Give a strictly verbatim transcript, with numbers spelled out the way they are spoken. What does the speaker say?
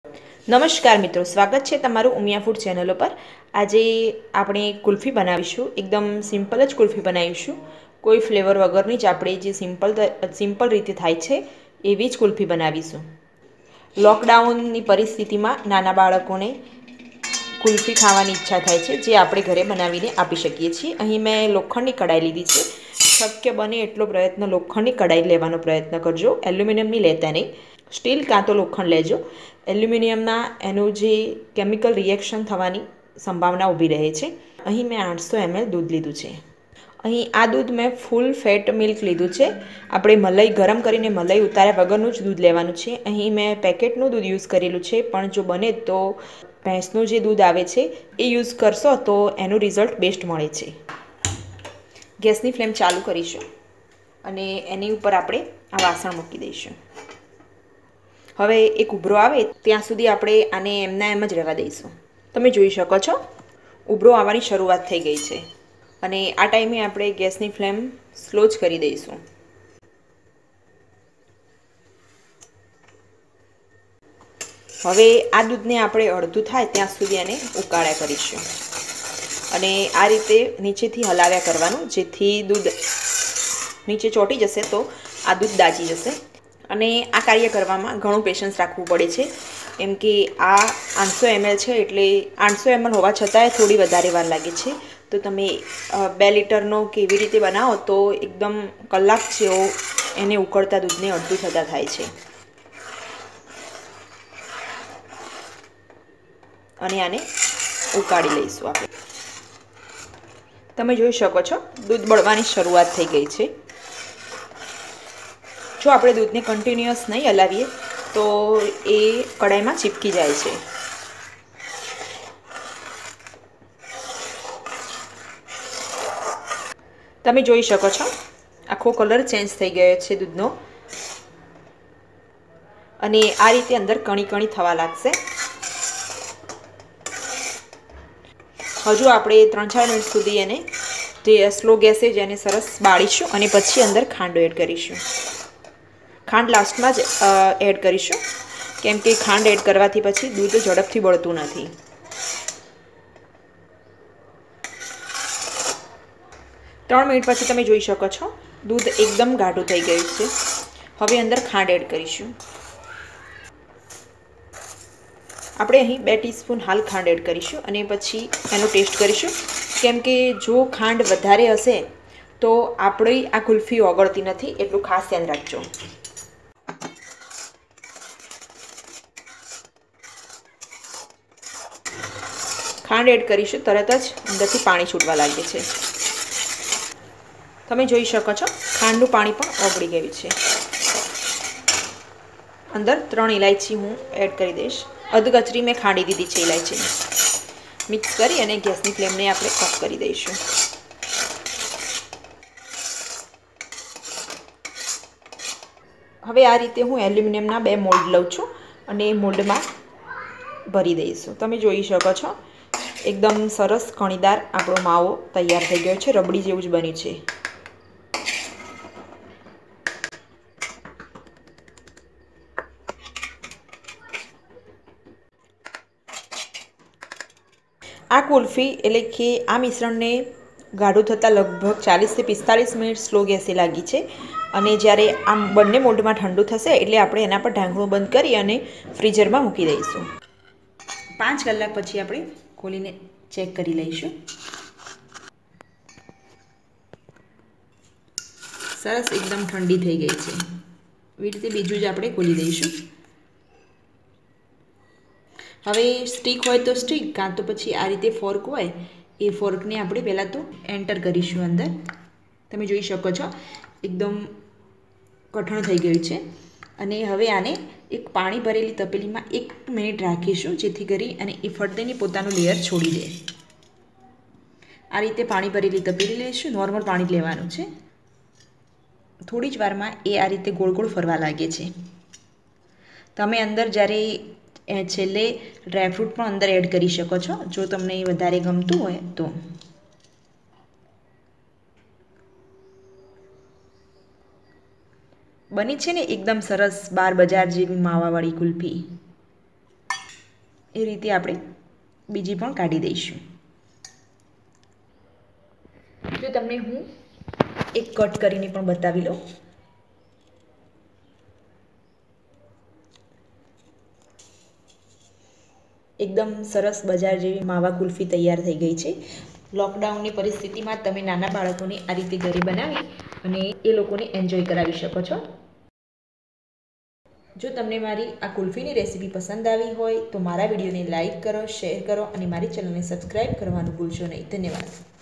નમસ્કાર મિત્રો, સ્વાગત છે તમારું ઉમિયા ફૂડ ચેનલ પર। આજે આપણે કુલ્ફી બનાવીશું। એકદમ સિમ્પલ જ કુલ્ફી બનાવીશું। કોઈ ફ્લેવર વગરની જ આપણે જે સિમ્પલ સિમ્પલ રીતે થાય છે એવી જ કુલ્ફી બનાવીશું। લોકડાઉનની પરિસ્થિતિમાં નાના બાળકોને કુલ્ફી ખાવાની ઈચ્છા થાય છે, જે આપણે ઘરે બનાવીને આપી શકીએ છીએ। અહીં મેં લોખંડની કડાઈ લીધી છે। શક્ય બને એટલો પ્રયત્ન લોખંડની કડાઈ લેવાનો પ્રયત્ન કરજો, એલ્યુમિનિયમની લેતા નહીં। સ્ટીલ કાં તો લોખંડ લેજો। એલ્યુમિનિયમના એનું જે કેમિકલ રિએક્શન થવાની સંભાવના ઊભી રહે છે। અહીં મેં આઠસો એમએલ દૂધ લીધું છે। અહીં આ દૂધ મેં ફૂલ ફેટ મિલ્ક લીધું છે। આપણે મલાઈ ગરમ કરીને મલાઈ ઉતાર્યા વગરનું જ દૂધ લેવાનું છે। અહીં મેં પેકેટનું દૂધ યુઝ કરેલું છે, પણ જો બને તો ભેંસનું જે દૂધ આવે છે એ યુઝ કરશો તો એનું રિઝલ્ટ બેસ્ટ મળે છે। ગેસની ફ્લેમ ચાલુ કરીશું અને એની ઉપર આપણે આ વાસણ મૂકી દઈશું। હવે એક ઉભરો આવે ત્યાં સુધી આપણે આને એમના એમ જ રહેવા દઈશું। તમે જોઈ શકો છો ઉભરો આવવાની શરૂઆત થઈ ગઈ છે અને આ ટાઈમે આપણે ગેસની ફ્લેમ સ્લો જ કરી દઈશું। હવે આ દૂધને આપણે અડધું થાય ત્યાં સુધી એને ઉકાળ્યા કરીશું અને આ રીતે નીચેથી હલાવ્યા કરવાનું, જેથી દૂધ નીચે ચોંટી જશે તો આ દૂધ દાજી જશે। અને આ કાર્ય કરવામાં ઘણું પેશન્સ રાખવું પડે છે, કેમ કે આ આઠસો એમએલ છે એટલે આઠસો એમએલ હોવા છતાંય થોડી વધારે વાર લાગે છે। તો તમે બે લીટરનો કેવી રીતે બનાવો તો એકદમ કલાક જેવો એને ઉકળતા દૂધને અડધું થતાં થાય છે। અને આને ઉકાળી લઈશું આપણે। તમે જોઈ શકો છો દૂધ બળવાની શરૂઆત થઈ ગઈ છે। જો આપણે દૂધને કન્ટિન્યુઅસ નહીં હલાવીએ તો એ કડાઈમાં ચીપકી જાય છે। તમે જોઈ શકો છો આખો કલર ચેન્જ થઈ ગયો છે દૂધનો અને આ રીતે અંદર કણી કણી થવા લાગશે। હજુ આપણે ત્રણ ચાર મિનિટ સુધી એને જે સ્લો ગેસે જ એને સરસ બાળીશું અને પછી અંદર ખાંડ એડ કરીશું। ખાંડ લાસ્ટમાં જ એડ કરીશું, કેમ કે ખાંડ એડ કરવાથી પછી દૂધ ઝડપથી બળતું નથી। ત્રણ મિનિટ પછી તમે જોઈ શકો છો દૂધ એકદમ ગાઢું થઈ ગયું છે। હવે અંદર ખાંડ એડ કરીશું। આપણે અહીં બે ટીસ્પૂન હાલ ખાંડ એડ કરીશું અને પછી એનો ટેસ્ટ કરીશું, કેમ કે જો ખાંડ વધારે હશે તો આપણી આ કુલ્ફી ઓગળતી નથી, એટલું ખાસ ધ્યાન રાખજો। ખાંડ એડ કરીશું તરત જ અંદરથી પાણી છૂટવા લાગે છે। તમે જોઈ શકો છો ખાંડનું પાણી પણ ઓગળી ગયું છે। અંદર ત્રણ ઇલાયચી હું એડ કરી દઈશ। અધકચરી મેં ખાંડી દીધી છે ઇલાયચીને। મિક્સ કરી અને ગેસની ફ્લેમને આપણે ઓફ કરી દઈશું। હવે આ રીતે હું એલ્યુમિનિયમના બે મોલ્ડ લઉં છું અને મોલ્ડમાં ભરી દઈશું। તમે જોઈ શકો છો એકદમ સરસ કણીદાર આપણો માવો તૈયાર થઈ ગયો છે, રબડી જેવું જ બન્યું છે। આ કુલ્ફી એટલે કે આ મિશ્રણને ગાઢું થતાં લગભગ ચાલીસથી પિસ્તાળીસ મિનિટ સ્લો ગેસે લાગી છે અને જ્યારે આમ બંને મોલ્ડમાં ઠંડુ થશે એટલે આપણે એના પર ઢાંકણું બંધ કરી અને ફ્રીઝરમાં મૂકી દઈશું। પાંચ કલાક પછી આપણે ખોલીને ચેક કરી લઈશું। સરસ એકદમ ઠંડી થઈ ગઈ છે। એવી રીતે બીજું જ આપણે ખોલી દઈશું। હવે સ્ટીક હોય તો સ્ટીક, કાં તો પછી આ રીતે ફોર્ક હોય એ ફોર્કને આપણે પહેલાં તો એન્ટર કરીશું અંદર। તમે જોઈ શકો છો એકદમ કઠણ થઈ ગયું છે અને હવે આને એક પાણી ભરેલી તપેલીમાં એક મિનિટ રાખીશું, જેથી કરી અને એ ફરતેની પોતાનું લેયર છોડી દે। આ રીતે પાણી ભરેલી તપેલી લઈશું, નોર્મલ પાણી લેવાનું છે। થોડી જ વારમાં એ આ રીતે ગોળ ગોળ ફરવા લાગે છે। તમે અંદર જ્યારે છેલ્લે ડ્રાયફ્રૂટ પણ અંદર એડ કરી શકો છો, જો તમને વધારે ગમતું હોય તો। બની છે ને એકદમ સરસ બાર બજાર જેવી માવાવાળી કુલ્ફી। એ રીતે આપણે બીજી પણ કાઢી દઈશું. જો તમને હું એક કટ કરીને પણ બતાવી લઉં. એકદમ સરસ બજાર જેવી માવા કુલ્ફી તૈયાર થઈ ગઈ છે. લોકડાઉનની પરિસ્થિતિમાં તમે નાના બાળકોને આ રીતે ઘરે બનાવી અને એ લોકોને એન્જોય કરાવી શકો છો. જો તમને મારી આ કુલ્ફીની રેસીપી પસંદ આવી હોય તો મારા વિડીયોને લાઇક કરો, શેર કરો અને મારી ચેનલને સબસ્ક્રાઈબ કરવાનું ભૂલશો નહીં. ધન્યવાદ.